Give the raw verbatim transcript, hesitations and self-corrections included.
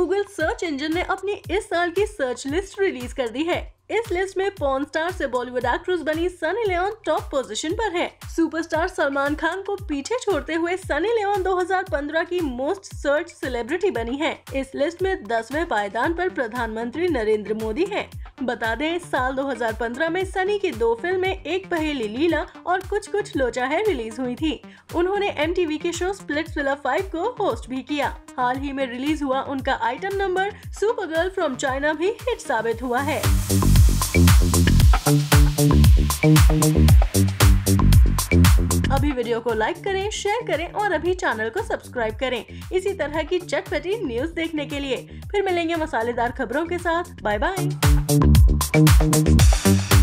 Google search engine ने अपनी इस साल की सर्च लिस्ट रिलीज कर दी है। इस लिस्ट में पॉर्न स्टार से बॉलीवुड एक्ट्रेस बनी सनी लियोन टॉप पोजीशन पर है। सुपरस्टार सलमान खान को पीछे छोड़ते हुए सनी लियोन दो हज़ार पंद्रह की मोस्ट सर्च सेलिब्रिटी बनी है। इस लिस्ट में दसवें पायदान पर प्रधानमंत्री नरेंद्र मोदी हैं। बता दें, इस साल दो हज़ार पंद्रह में सनी की दो फिल्में एक पहेली लीला और कुछ कुछ लोचा है रिलीज हुई थी। उन्होंने एम टी वी के शो स्प्लिट्सविला फाइव को होस्ट भी किया। हाल ही में रिलीज हुआ उनका item number super girl from China भी हिट साबित हुआ है। अभी वीडियो को लाइक करें, शेयर करें और अभी चैनल को सब्सक्राइब करें इसी तरह की चटपटी न्यूज देखने के लिए। फिर मिलेंगे मसालेदार खबरों के साथ। Bye bye.